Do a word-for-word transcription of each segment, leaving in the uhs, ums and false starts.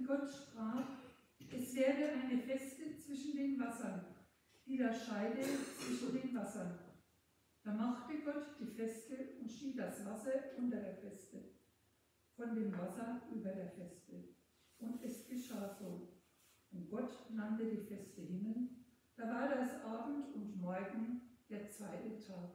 Und Gott sprach, es werde eine Feste zwischen den Wassern, die da scheide zwischen den Wassern. Da machte Gott die Feste und schied das Wasser unter der Feste, von dem Wasser über der Feste. Und es geschah so. Und Gott nannte die Feste Himmel. Da war das Abend und Morgen der zweite Tag.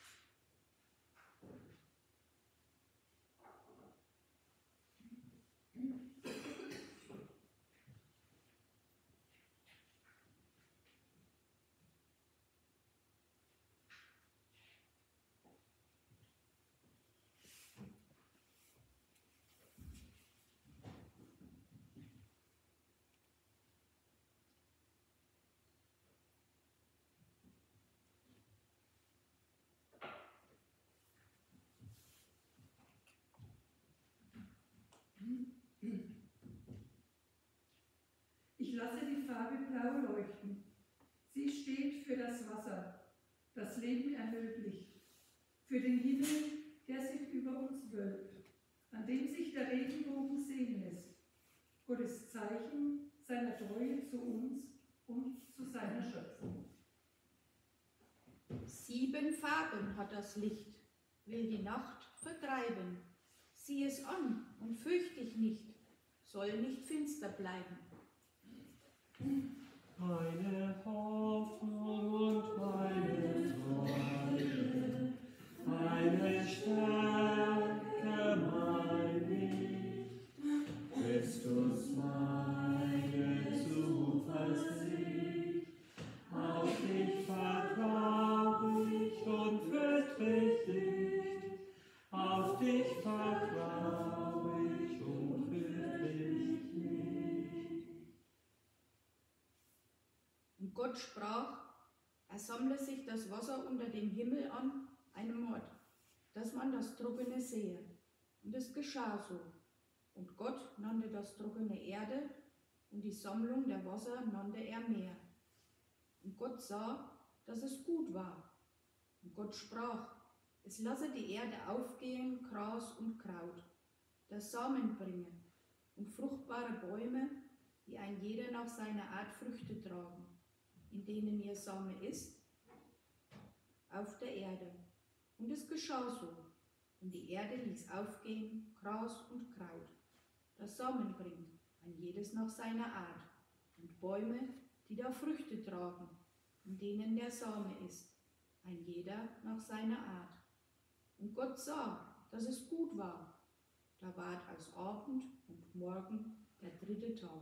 Ich lasse die Farbe blau leuchten. Sie steht für das Wasser, das Leben ermöglicht, für den Himmel, der sich über uns wölbt, an dem sich der Regenbogen sehen lässt. Gottes Zeichen seiner Treue zu uns und zu seiner Schöpfung. Sieben Farben hat das Licht, will die Nacht vertreiben. Sieh es an und fürcht dich nicht, soll nicht finster bleiben. Meine Hoffnung und meine Freude, meine Stärke, mein Licht, Christus meine Zuversicht, auf dich vertrau ich und fürcht mich nicht, auf dich vertrau ich und fürcht mich nicht. Und Gott sprach, er sammle sich das Wasser unter dem Himmel an, einem Ort, dass man das Trockene sehe. Und es geschah so. Und Gott nannte das Trockene Erde, und die Sammlung der Wasser nannte er Meer. Und Gott sah, dass es gut war. Und Gott sprach, es lasse die Erde aufgehen, Gras und Kraut, das Samen bringen, und fruchtbare Bäume, die ein jeder nach seiner Art Früchte tragen, in denen ihr Same ist, auf der Erde. Und es geschah so. Und die Erde ließ aufgehen Gras und Kraut, das Samen bringt, ein jedes nach seiner Art, und Bäume, die da Früchte tragen, in denen der Same ist, ein jeder nach seiner Art. Und Gott sah, dass es gut war. Da ward aus Abend und Morgen der dritte Tag.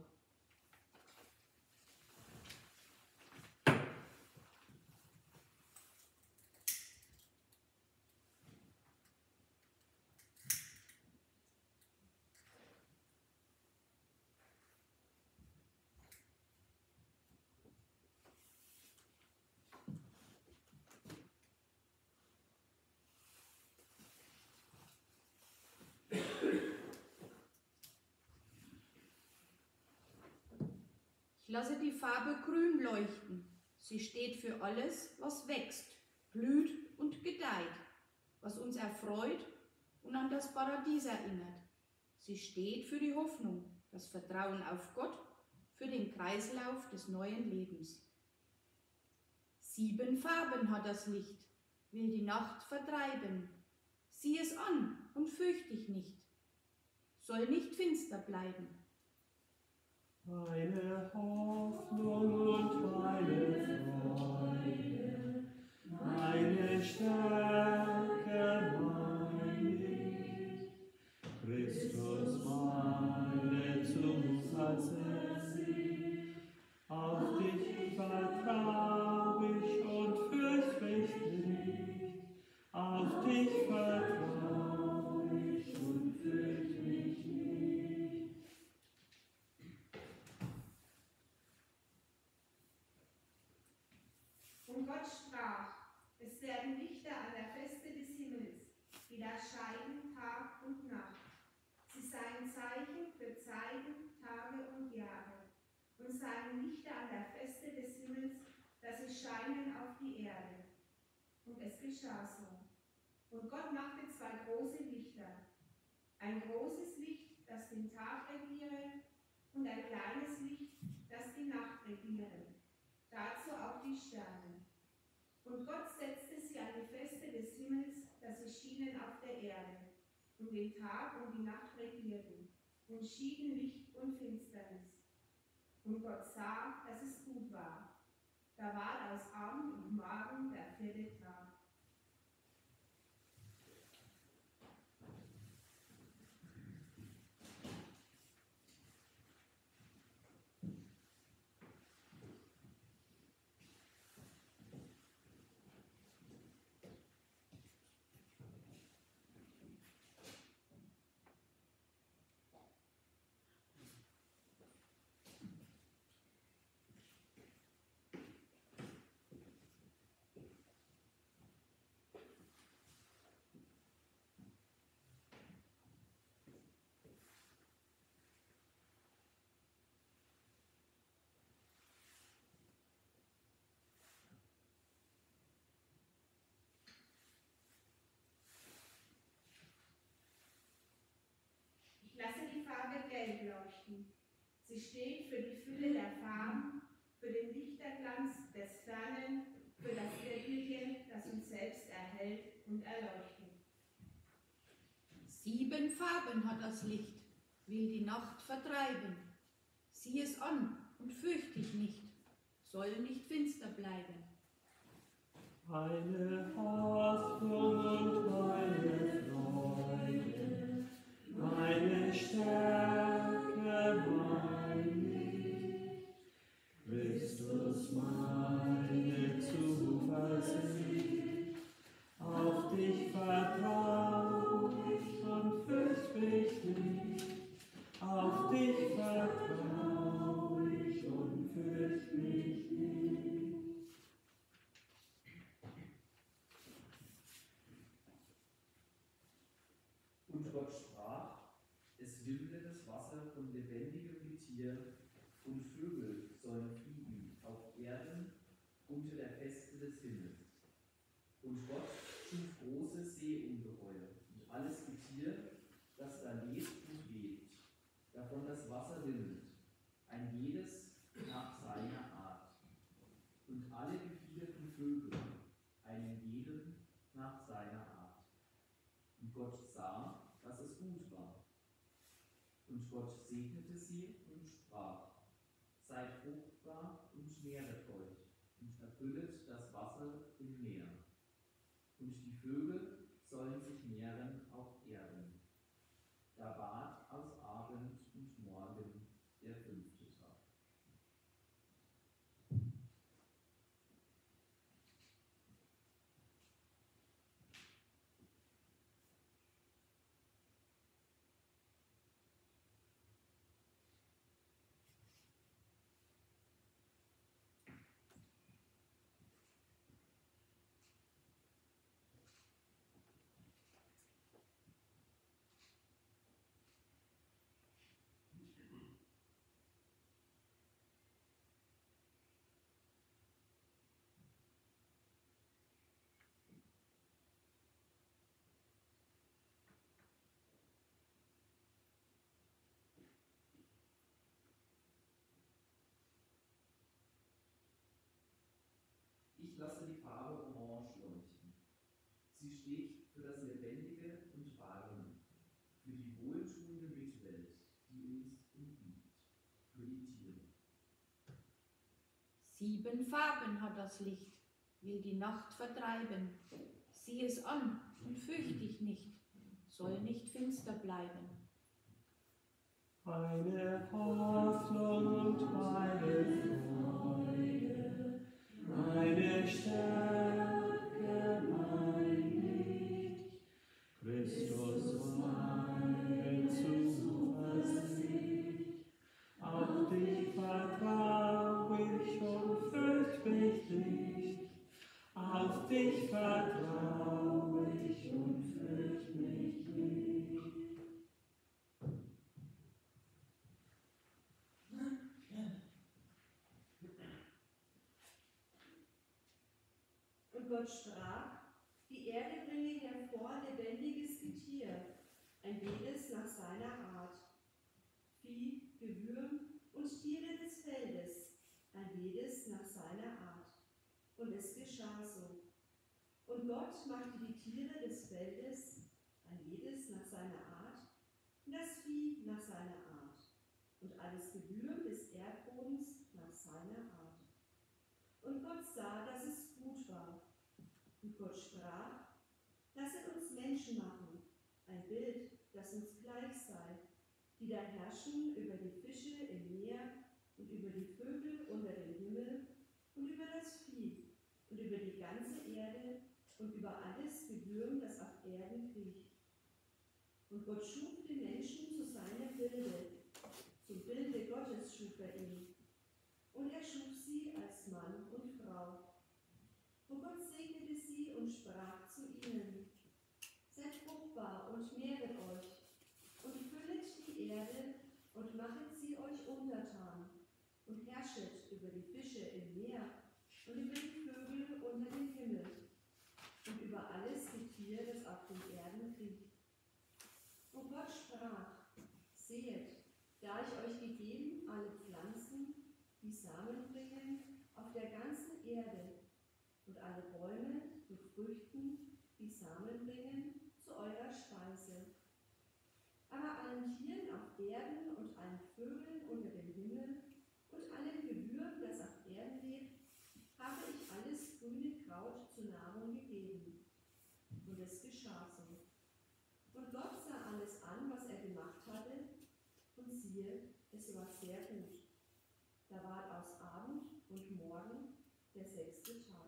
Ich lasse die Farbe grün leuchten. Sie steht für alles, was wächst, blüht und gedeiht, was uns erfreut und an das Paradies erinnert. Sie steht für die Hoffnung, das Vertrauen auf Gott, für den Kreislauf des neuen Lebens. Sieben Farben hat das Licht, will die Nacht vertreiben. Sieh es an und fürcht dich nicht, soll nicht finster bleiben. Meine Hoffnung und meine Freude, meine Stärke, mein Licht, Christus meine Zuversicht, auf dich vertrau ich und fürcht mich nicht, auf dich vertrau ich und fürcht mich nicht. Und Gott sprach, es werden Lichter an der Feste des Himmels, die da scheiden Tag und Nacht. Sie seien Zeichen für Zeiten, Tage und Jahre, und seien Lichter an der Feste des Himmels, dass sie scheinen auf die Erde. Und es geschah so. Und Gott machte zwei große Lichter, ein großes Licht, das den Tag regiere, und ein kleines Licht, das die Nacht regieren, dazu auch die Sterne. Und Gott setzte sie an die Feste des Himmels, dass sie schienen auf der Erde, und den Tag und die Nacht regierten, und schieden Licht und Finsternis. Und Gott sah, dass es gut war. Da ward aus Abend und Morgen der vierte Tag. Ich lasse die Farbe Gelb leuchten. Sie steht für die Fülle der Farben, für den Lichterglanz des Fernen, für das Ewige, das uns selbst erhält und erleuchtet. Sieben Farben hat das Licht, will die Nacht vertreiben. Sieh es an und fürcht dich nicht, soll nicht finster bleiben. Meine Hoffnung und meine Freude, meine Stärke, mein Licht, Christus meine Zuversicht, auf dich vertrau ich und fürcht mich nicht, auf dich vertrau ich und fürcht mich nicht. Und Gott sprach, es wilde das Wasser von lebendigem Getier, und Vögel sollen fliegen auf Erden unter der Feste des Himmels. Und Gott schuf große Seeungeheuer und alles Getier, das da lebt und webt, davon das Wasser rinnend, ein jedes nach seiner Art. Und alle gefiederten Vögel, einen jeden nach seiner Art. Und Gott sah, dass es gut war. Und Gott segnete sie und sprach, seid fruchtbar und mehret euch und erfüllet das Wasser im Meer. Und die Vögel sollen sich mehren auf Erden. Da ward aus Abend und Morgen der fünfte Tag. Ich lasse die Farbe Orange leuchten. Sie steht für das Lebendige und Warme, für die wohltuende Mitwelt, die uns umgibt, für die Tiere. Sieben Farben hat das Licht, will die Nacht vertreiben. Sieh es an und fürcht dich nicht, soll nicht finster bleiben. Meine Hoffnung und meine Freude, meine Stärke, mein Licht, Christus meine Zuversicht, auf dich vertrau ich und fürcht mich nicht, auf dich vertrau ich und fürcht mich nicht. Und Gott sprach, die Erde bringe hervor lebendiges Getier, ein jedes nach seiner Art, Vieh, Gewürm, jedes nach seiner Art. Und es geschah so. Und Gott machte die Tiere des Feldes, ein jedes nach seiner Art, und das Vieh nach seiner Art, und alles Gewürm des Erdbodens nach seiner Art. Und Gott sah, dass es gut war. Und Gott sprach: Lasset uns Menschen machen, ein Bild, das uns gleich sei, die da herrschen über die Fische im Meer und über die Vögel unter dem Himmel und über das Vieh und über die ganze Erde und über alles Gewürm, das auf Erden kriecht. Und Gott schuf den Menschen zu seinem Bilde, zum Bilde Gottes schuf er ihn. Und er schuf sie als Mann und Frau. Und Gott segnete sie und sprach zu ihnen: Seid fruchtbar und mehret euch und füllet die Erde und machet sie euch untertan und herrschet über die Fische im Meer und über die Vögel unter dem Himmel und über alles Getier, das auf den Erden kriecht. Und Gott sprach: Sehet, da ich euch gegeben alle Pflanzen, die Samen bringen, auf der ganzen Erde, und alle Bäume mit Früchten, die Samen bringen, zu eurer Speise. Aber allen Tieren auf Erden und allen Vögeln unter dem Himmel und allem Gewürm, das auf Erden lebt, habe ich alles grüne Kraut zur Nahrung gegeben. Und es geschah so. Und Gott sah alles an, was er gemacht hatte, und siehe, es war sehr gut. Da ward aus Abend und Morgen der sechste Tag.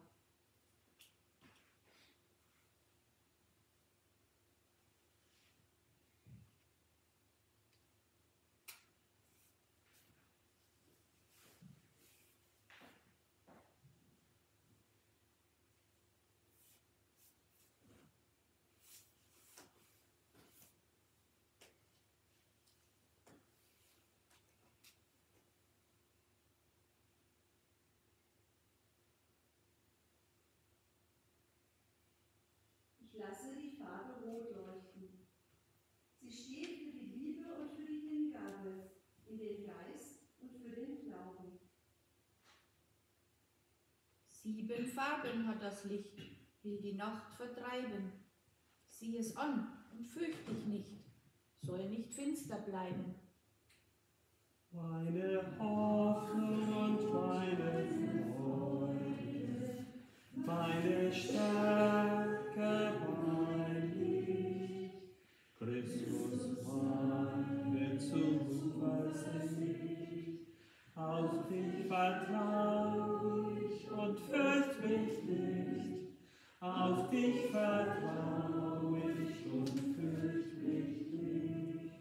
Ich lasse die Farbe rot leuchten. Sie steht für die Liebe und für die Hingabe in den Geist und für den Glauben. Sieben Farben hat das Licht, will die Nacht vertreiben. Sieh es an und fürcht dich nicht, soll nicht finster bleiben. Meine Hoffnung und meine Freude, meine Stärke, mein Licht, Christus meine Zuversicht, auf dich vertraue ich und fürcht mich nicht, auf dich vertraue ich und fürcht mich nicht.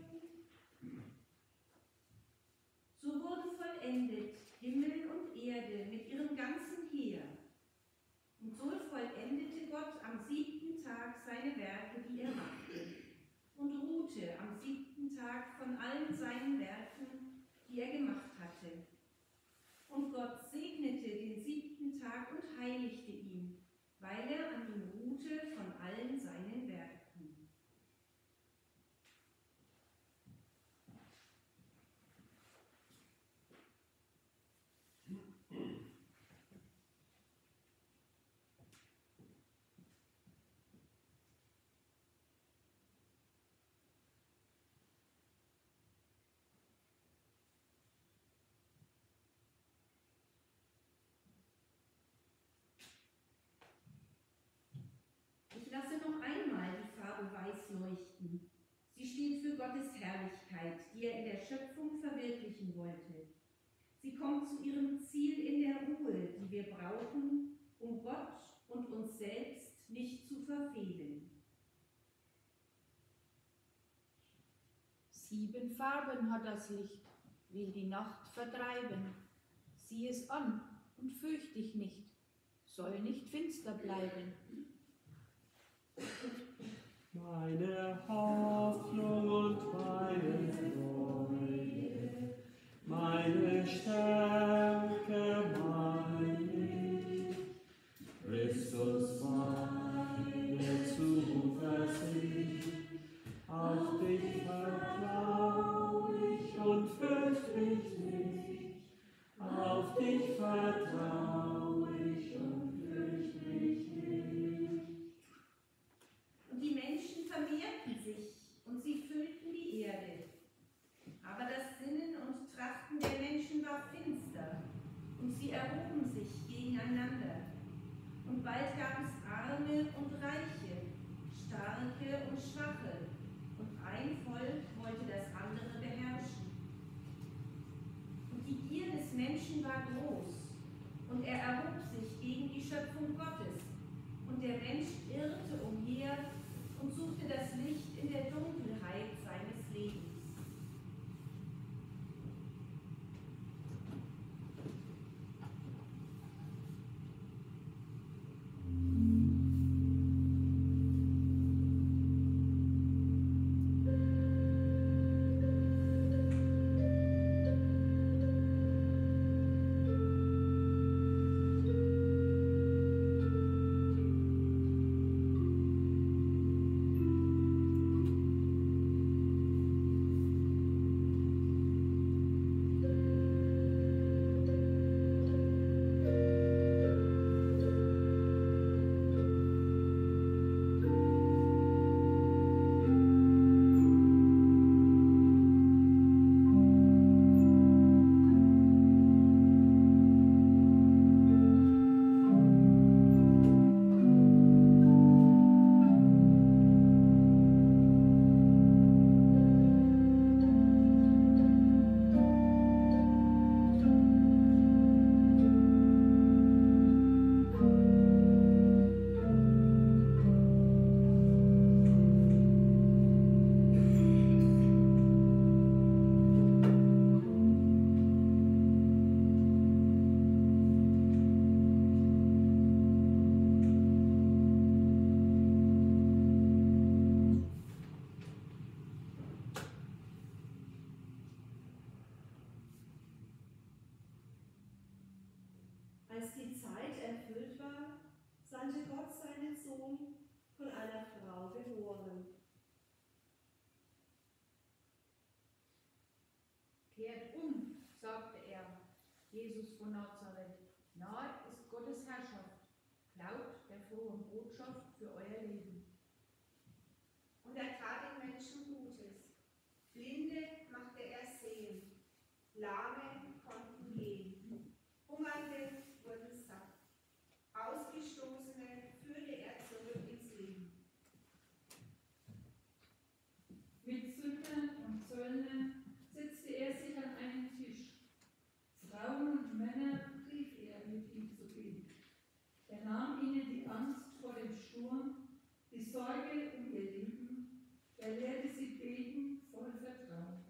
So wurden vollendet Himmel und Erde mit ihrem ganzen Heer. Und so vollendete Gott am siebten Tag seine Werke, die er machte, und ruhte am siebten Tag von allen seinen Werken, die er gemacht hatte. Und Gott segnete den siebten Tag und heiligte ihn, weil er an ihm ruhte von allen seinen Werken. Ich lasse noch einmal die Farbe weiß leuchten. Sie steht für Gottes Herrlichkeit, die er in der Schöpfung verwirklichen wollte. Sie kommt zu ihrem Ziel in der Ruhe, die wir brauchen, um Gott und uns selbst nicht zu verfehlen. Sieben Farben hat das Licht, will die Nacht vertreiben. Sieh es an und fürcht dich nicht, soll nicht finster bleiben. Meine Hoffnung und meine Freude, meine Stärke, mein Licht, Christus meine Zuversicht, auf dich vertraue ich und fürcht mich nicht, auf dich vertraue bald gab es Arme und Reiche, Starke und Schwache, und ein Volk wollte das andere beherrschen. Und die Gier des Menschen war groß, und er erhob sich gegen die Schöpfung Gottes. Und der Mensch irrte umher und suchte das Licht in der Dunkelheit seines Lebens. Als die Zeit erfüllt war, sandte Gott seinen Sohn, von einer Frau geboren. Kehrt um, sagte er, Jesus von Nazareth. Nahe ist Gottes Herrschaft. Glaubt der frohen Botschaft für euer Leben. Und er tat den Menschen Gutes. Blinde machte er sehen, Lahme konnten gehen, Hungernde wurden satt, Ausgestoßene führte er zurück ins Leben. Mit Sündern und Zöllnern setzte er sich an einen Tisch. Frauen und Männer rief er, mit ihm zu gehen. Er nahm ihnen die Angst vor dem Sturm, die Sorge um ihr Leben. Er lehrte sie beten voll Vertrauen.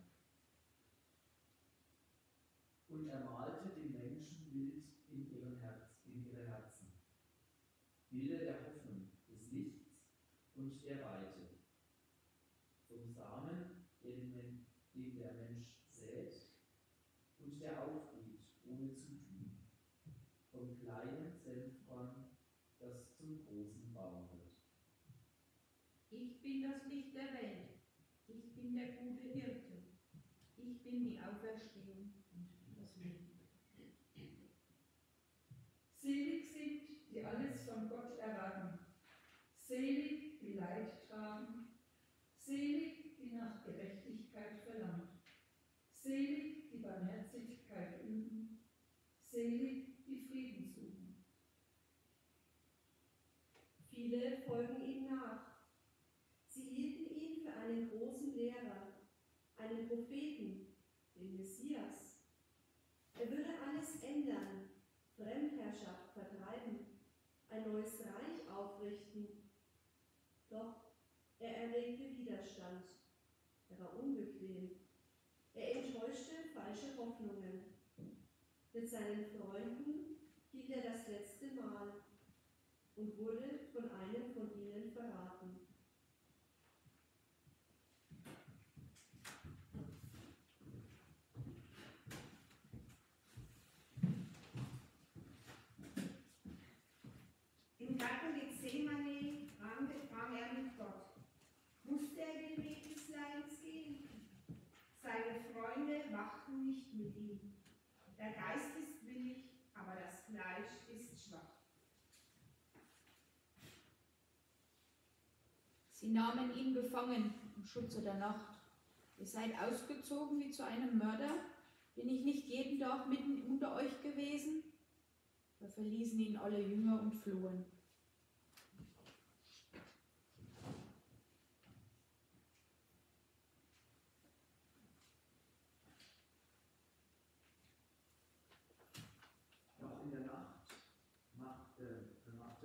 Und er malte den Menschen Bild in, ihrem Herz, in ihre Herzen. Bilder der Hoffnung, des Lichts und der Weite. Vom Samen, den, den der Mensch sät und der aufgeht, ohne zu tun. Vom kleinen Senfkorn, das zum großen Baum wird. Ich bin das Licht der Welt. Ich bin der gute Hirte. Ich bin die Auferstehung und das Leben. Selig sind, die alles von Gott erwarten. Selig, die Leid tragen. Selig, die nach Gerechtigkeit verlangt. Selig, die Barmherzigkeit üben. Selig, die Frieden suchen. Viele folgen ihm nach. Sie hielten ihn für einen großen Lehrer, einen Propheten, den Messias. Er würde alles ändern, Fremdherrschaft vertreiben, ein neues Reich aufrichten. Doch er erregte Widerstand. Er war unbequem. Er enttäuschte falsche Hoffnungen. Mit seinen Freunden hielt er das letzte Mal und wurde von einem von ihnen verraten. Im Garten Gethsemane rang, rang er mit Gott. Musste er den Weg des Leidens gehen? Seine Freunde wachten nicht mit ihm. Der Geist ist willig, aber das Fleisch ist schwach. Sie nahmen ihn gefangen im Schutze der Nacht. Ihr seid ausgezogen wie zu einem Mörder. Bin ich nicht jeden Tag mitten unter euch gewesen? Da verließen ihn alle Jünger und flohen.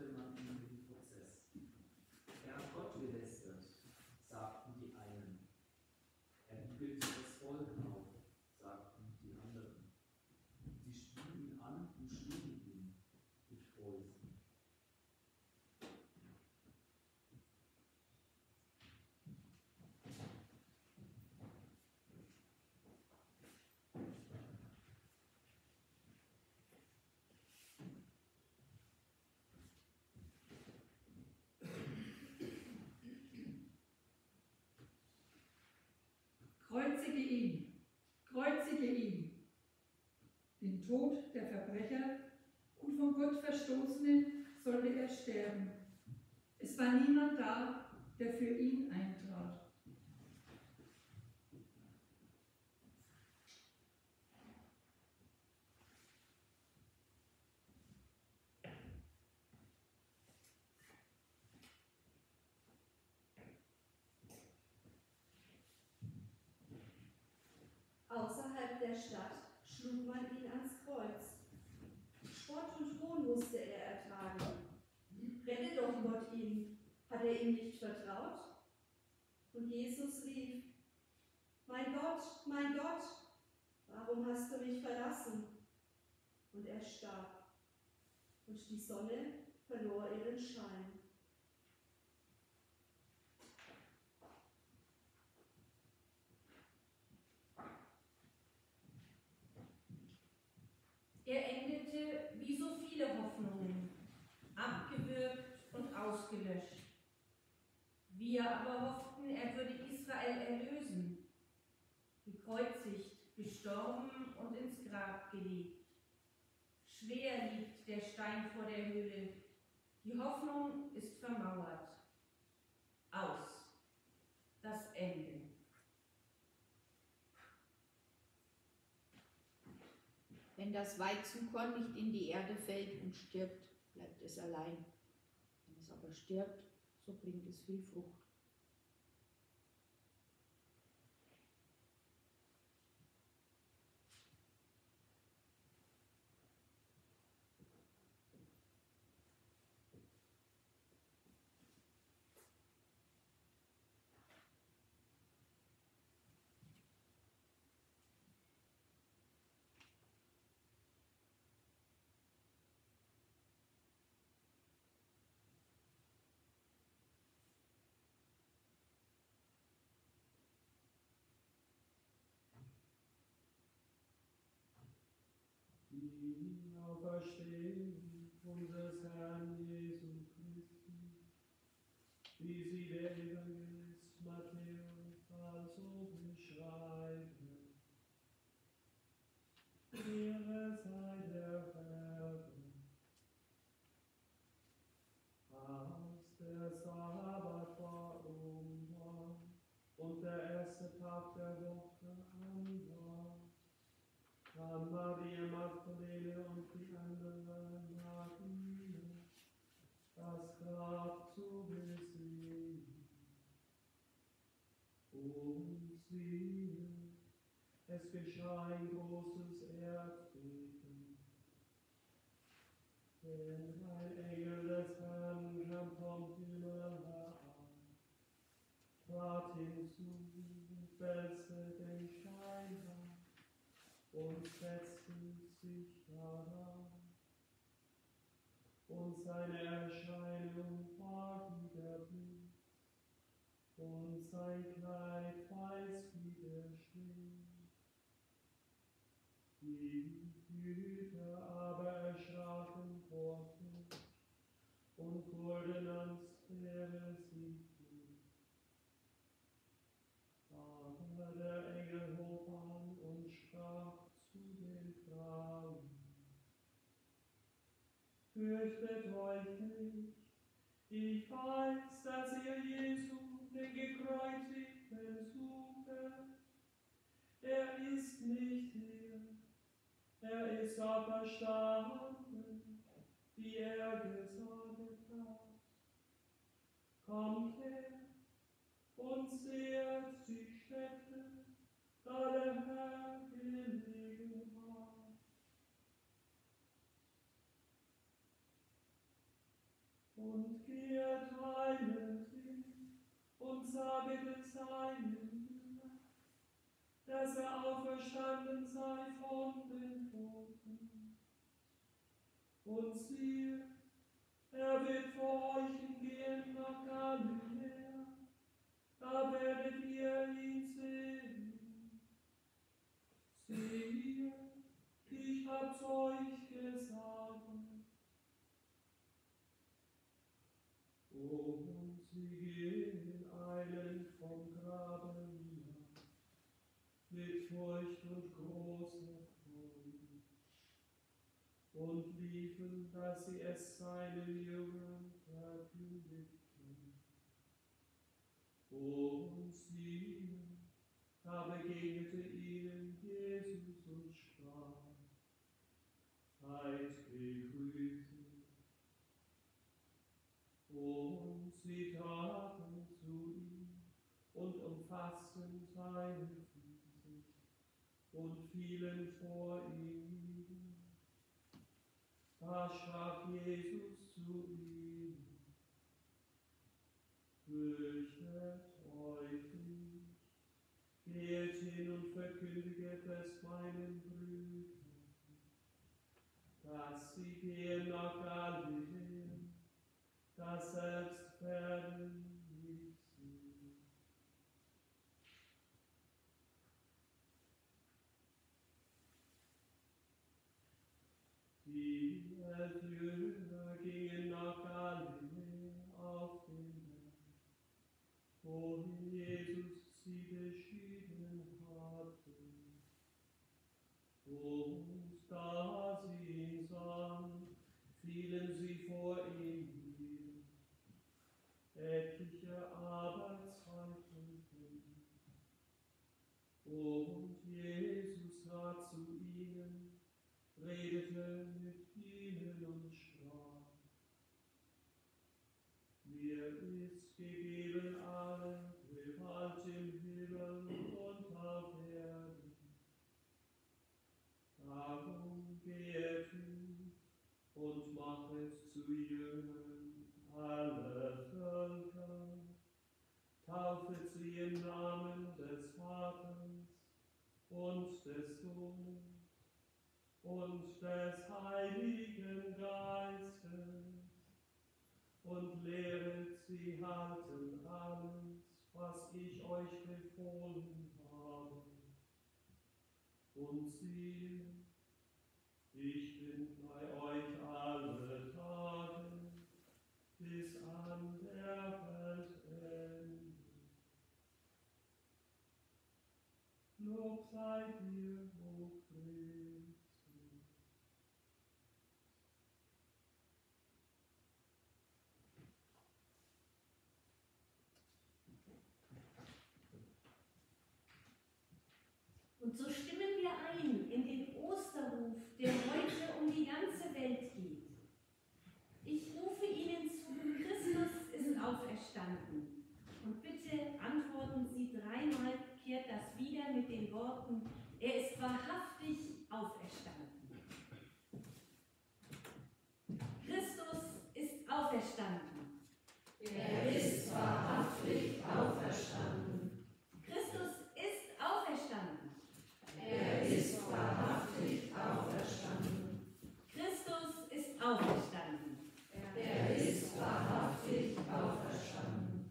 machte man ihm den Prozess. Er hat Gott gelästert, sagten die einen. Er bügelte das Volk auf, sagten die anderen. Sie spien ihn an und schlugen ihn mit Fäusten. Kreuzige ihn, kreuzige ihn. Den Tod der Verbrecher und von Gott Verstoßenen sollte er sterben. Es war niemand da, der für ihn eintrat. Außerhalb der Stadt schlug man ihn ans Kreuz. Spott und Hohn musste er ertragen. Rette doch Gott ihn, hat er ihm nicht vertraut? Und Jesus rief, mein Gott, mein Gott, warum hast du mich verlassen? Und er starb, und die Sonne verlor ihren Schein. Er endete wie so viele Hoffnungen, abgewürgt und ausgelöscht. Wir aber hofften, er würde Israel erlösen, gekreuzigt, gestorben und ins Grab gelegt. Schwer liegt der Stein vor der Höhle, die Hoffnung ist vermauert. Aus, das Ende. Wenn das Weizenkorn nicht in die Erde fällt und stirbt, bleibt es allein. Wenn es aber stirbt, so bringt es viel Frucht. Die Auferstehung unseres Herrn Jesu Christi, wie sie der Evangelist Matthäus also beschreibt. Ehre sei der Herren. Als der Sabbat war um war und der erste Tag der Woche an war, kam Maria Magdalene und die anderen nach ihm, das Grab zu besehen. Und siehe, es geschah ein großes Erdbeben. Denn ein Engel des Herrn kam vom Himmel herab, trat hinzu und wälzte den Stein ab und setzte sich darauf. Und seine Erscheinung war wie der Blitz, und sein Kleid weiß wie der Schnee. Die Hüter aber erschraken vor Furcht und wurden ans Ferne sichtlich. Aber der Engel hob an und sprach zu den Frauen: Fürchtet euch nicht, ich weiß, dass ihr Jesu, den Gekreuzigten, sucht. Er ist nicht hier, er ist auferstanden, wie er gesagt hat. Kommt her und seht die Stätte, da der Herr gelegen hat. Und kehrt heilend hin und saget seinen Jüngern, dass er auferstanden sei von den Toten. Und siehe, er wird vor euch hingehen nach Galiläa, da werdet ihr ihn sehen. Siehe, ich hab's euch gesagt. Und sie gehen eilend vom Grabe nieder, mit Furcht und großer Freude, und liefen, dass sie es seinen Jüngern verkündigten. Und siehe, da begegnete ihnen Jesus und sprach: Seid gegrüßt. Und sie traten zu ihm und umfassten seine Füße und fielen vor ihm nieder. Da sprach Jesus zu ihnen: Fürchtet euch nicht, geht hin und verkündiget es meinen Brüdern, dass sie gehen nach Galiläa, das selbst werden nicht sehen. Die elf Jünger gingen nach Galiläa auf den Berg, wohin Jesus sie beschieden hatte. Und da sie ihn sahen, fielen sie vor ihm nieder. Etliche aber zweifelten. Und Jesus trat zu ihnen, redete mit ihnen und sprach: Mir ist gegeben alle Gewalt im Himmel und auf Erden. Darum geht hin und machet zu Jüngern alle Völker, taufet sie im Namen des Vaters und des Sohnes und des Heiligen Geistes und lehret sie halten alles, was ich euch befohlen habe. Und siehe, ich bin bei euch alle Tage bis an der Weltende. Lob sei dir, o Christus. Und so stimmen wir ein in den Osterruf, der heute um die ganze Welt geht. Ich rufe Ihnen zu: Christus ist auferstanden. Und bitte antworten Sie dreimal, kehrt das wieder mit den Worten: Er ist wahrhaftig auferstanden. Christus ist auferstanden. Er ist wahrhaftig auferstanden. Christus ist auferstanden. Er ist wahrhaftig auferstanden. Christus ist auferstanden. Er ist wahrhaftig auferstanden.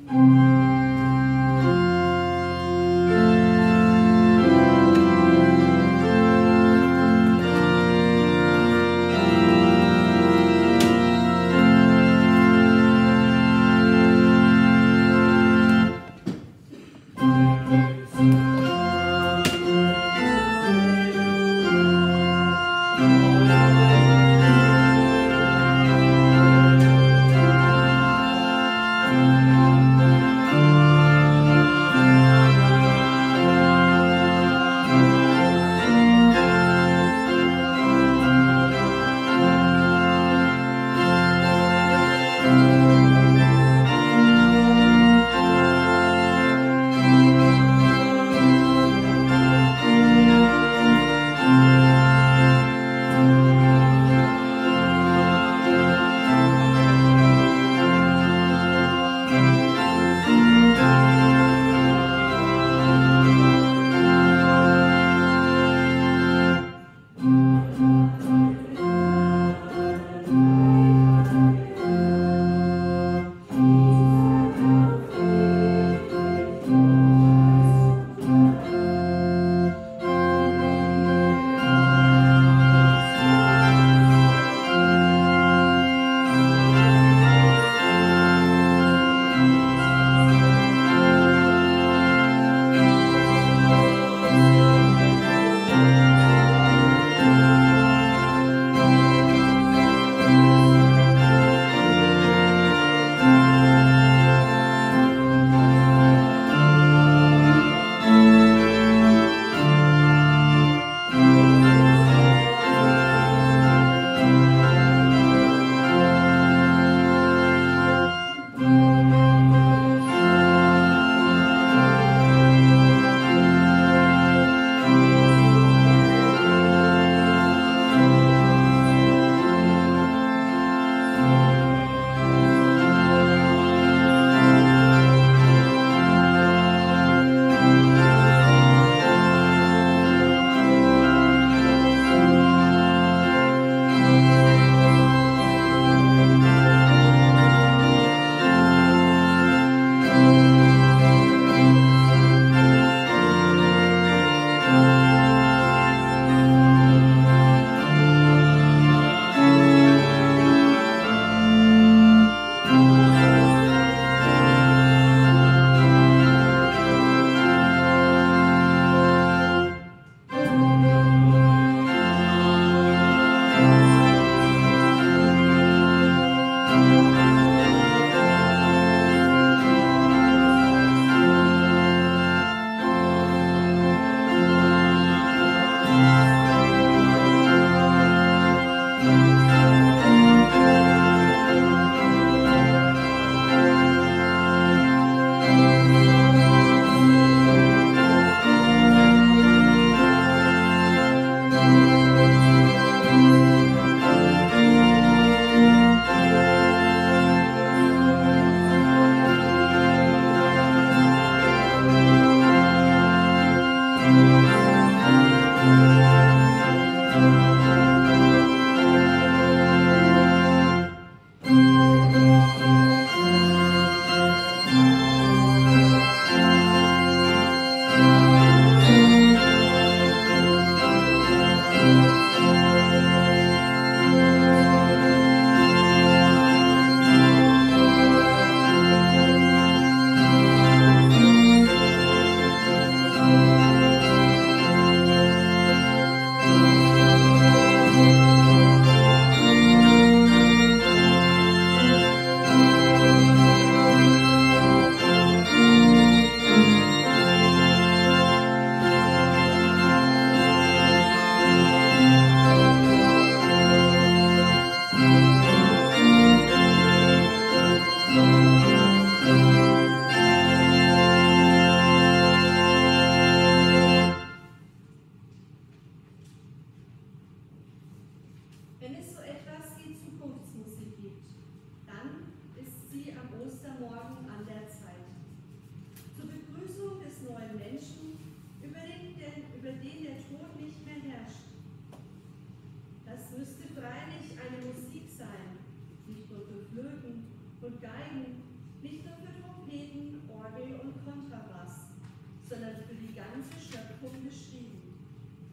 und Geigen, nicht nur für Trompeten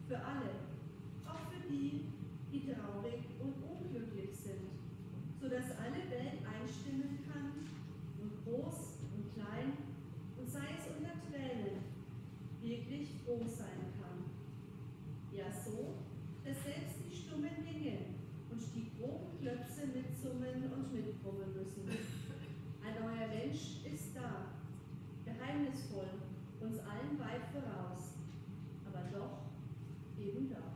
für alle, auch für die, die traurig und unglücklich sind, sodass alle Welt einstimmen kann und groß und klein, und sei es unter Tränen, wirklich froh sein kann. Ja so, dass selbst die stummen Dinge und die groben Klöpse mitsummen und mitbrummen müssen. Ein neuer Mensch ist da, geheimnisvoll, uns allen weit voraus, aber doch eben da.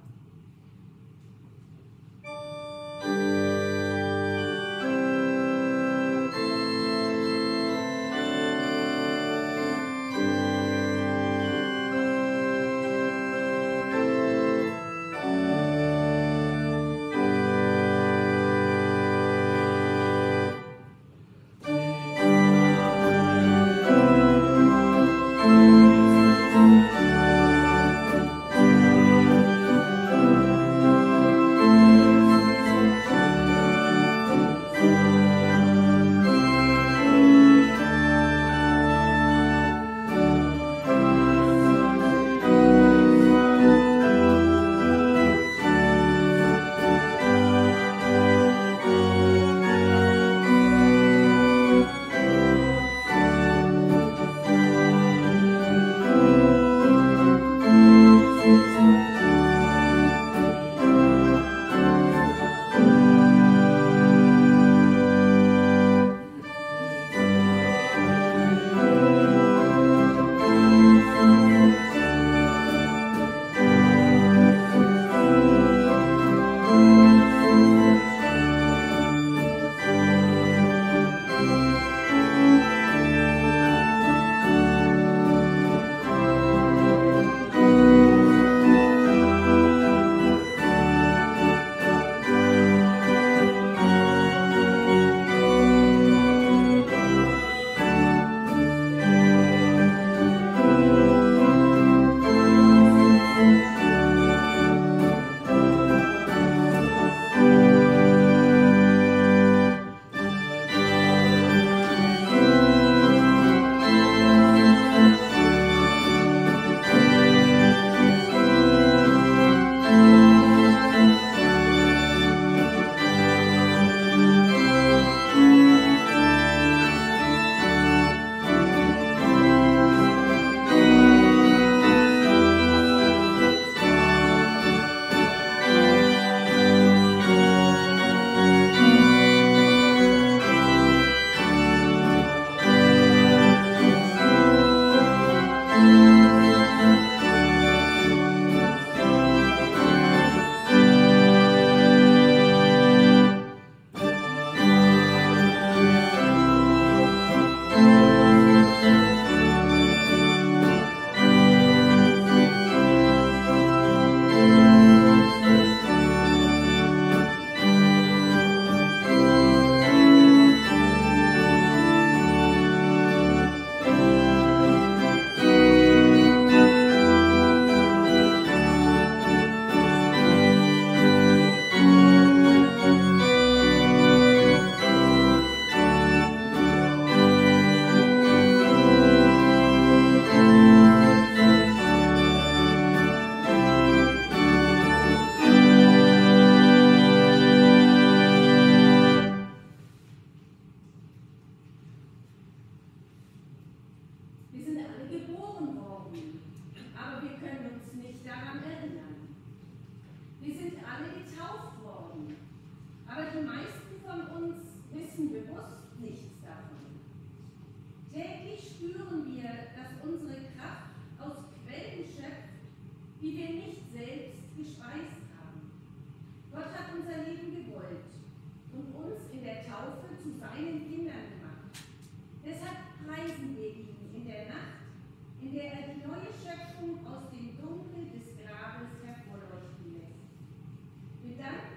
Schöpfung aus dem Dunkel des Grabes hervorleuchten lässt. Wir danken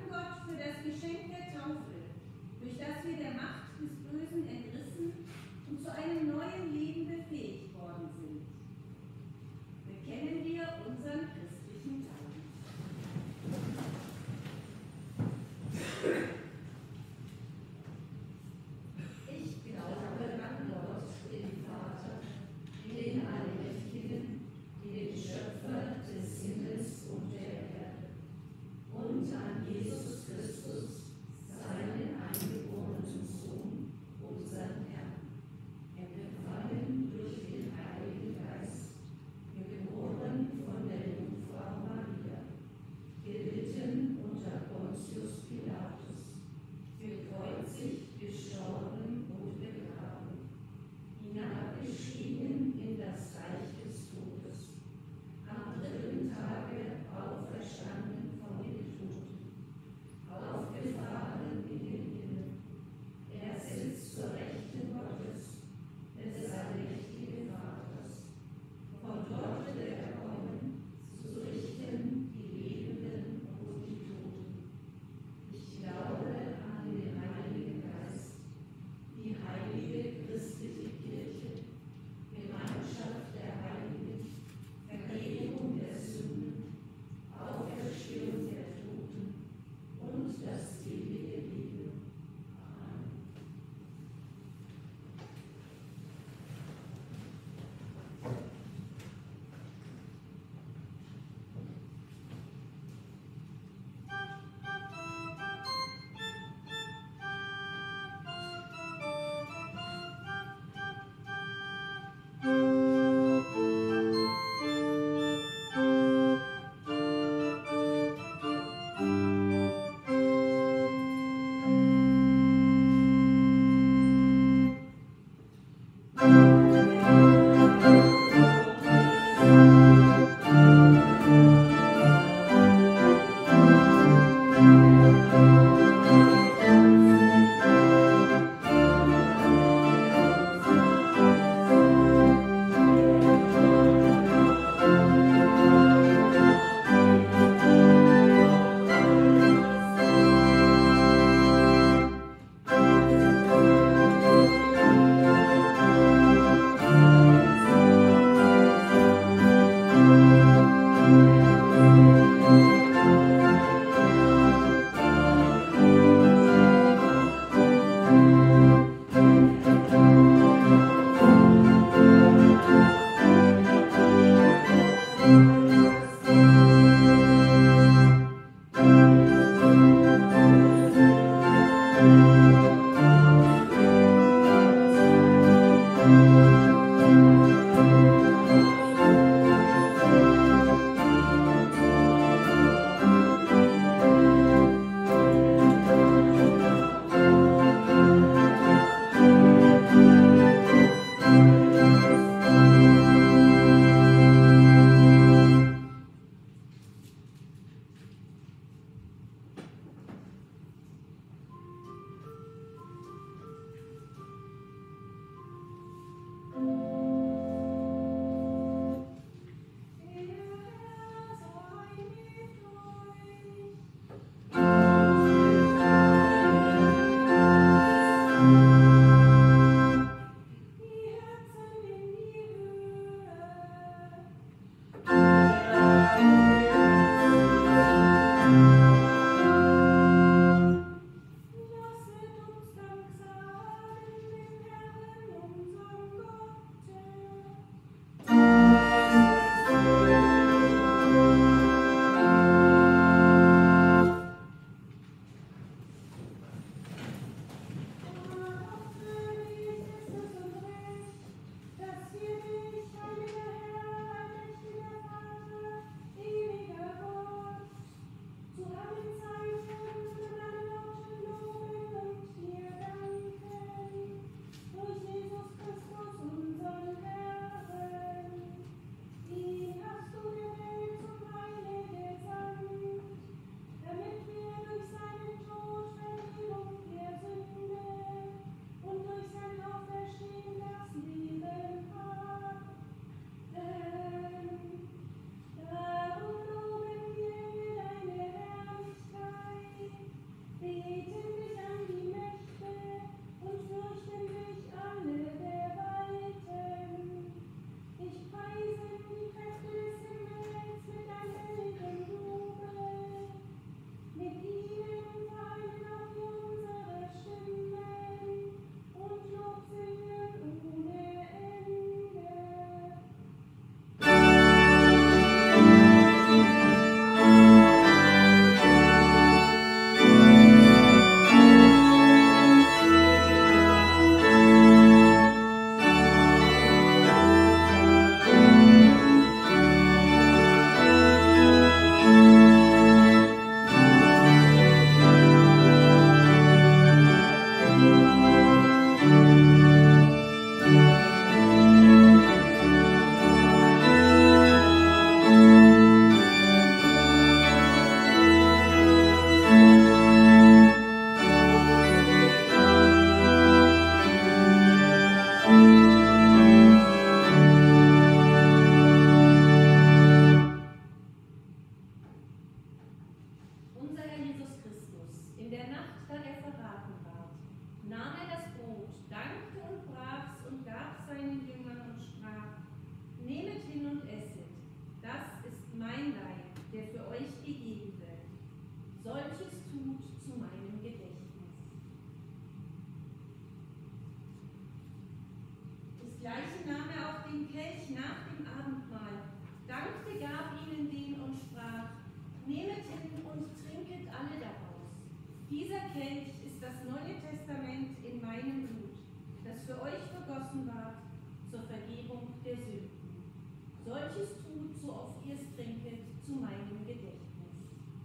Kelch nach dem Abendmahl, dankte, gab ihnen den und sprach: Nehmet hin und trinket alle daraus. Dieser Kelch ist das Neue Testament in meinem Blut, das für euch vergossen ward zur Vergebung der Sünden. Solches tut, so oft ihr es trinket, zu meinem Gedächtnis.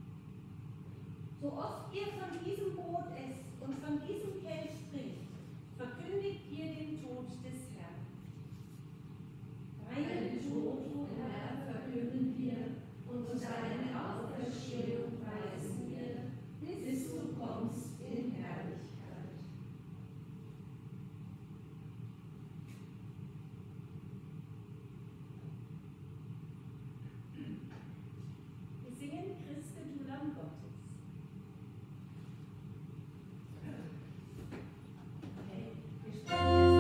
So oft ihr von diesem Brot esst und von diesem Kelch trinkt, verkündigt ihr den Tod des Herrn. Deinen Tod, o Herr, verkünden wir, und deine Auferstehung preisen wir, bis du kommst in Herrlichkeit. Wir singen Christe, du Lamm Gottes. Okay, wir sprechen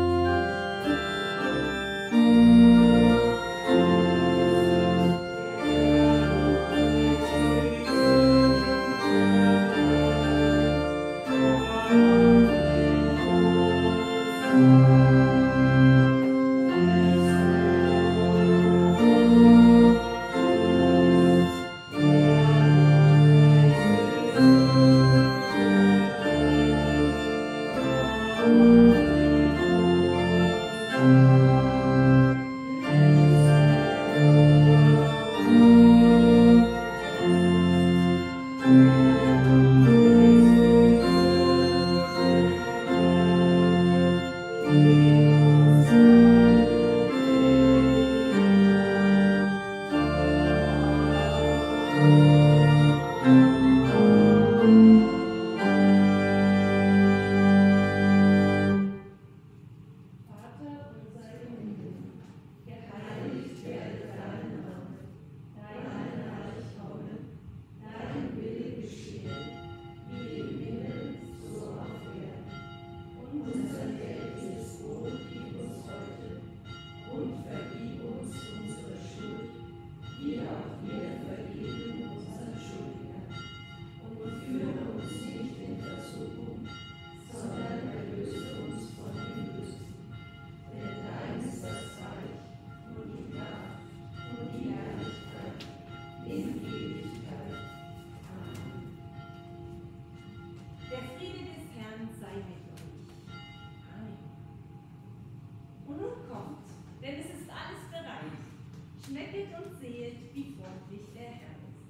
Schmecket und sehet, wie freundlich der Herr ist.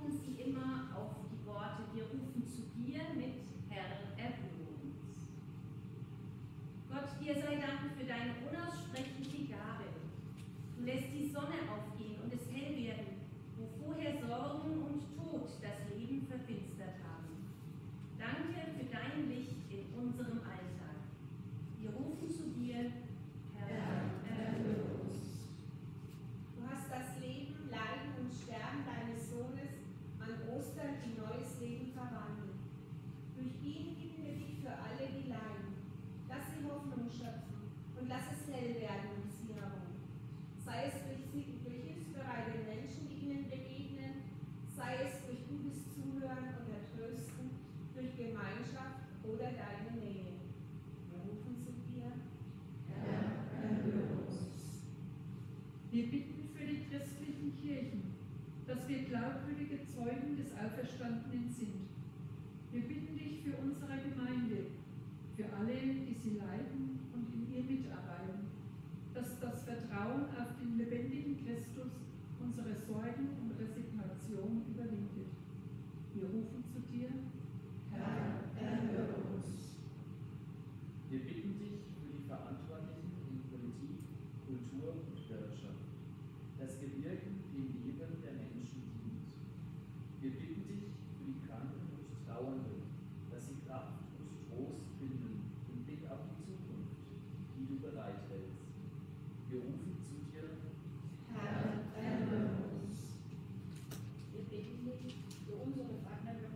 kommen sie immer auf die Worte, wir rufen zu dir mit Herr, erhöre uns. Gott, dir sei Dank für deine unaussprechliche Gabe. Du lässt die Sonne aufgehen und es hell werden, wo vorher Sorgen und Tod das Leben verfinstert haben. Danke für dein Licht in unserem Alltag. Wir rufen zu dir, Herr, erhöre uns. Du hast das Leben, Leiden und Sterben deines Sohnes an Ostern in neues Leben verwandelt. Durch ihn bitten wir dich für alle, die leiden. Lass sie Hoffnung schöpfen und lass es hell werden um sie herum. Sei es durch, sie, durch hilfsbereite Menschen, die ihnen begegnen, sei es durch gutes Zuhören und Ertrösten, durch Gemeinschaft oder deine Nähe. Wir rufen zu dir, Herr, erhöre uns. Wir bitten für die christlichen Kirchen, dass wir glaubwürdige Zeugen des Auferstandenen sind. Wir bitten dich für unsere Gemeinde, für alle, die sie leiten und in ihr mitarbeiten, dass das Vertrauen auf den lebendigen Christus unsere Sorgen und Resignation überwindet. Wir rufen zu dir, Herr, erhöre uns. Wir bitten dich für die Verantwortlichen in Politik, Kultur und Wirtschaft, das Gewirken dem Leben der Menschen dient. Wir bitten dich für die Kranken und Trauernden, dass sie Kraft und Trost finden im Blick auf die Zukunft, die du bereithältst. Wir rufen zu dir, Herr, erhöre uns. Wir bitten dich für unsere Wanderwirte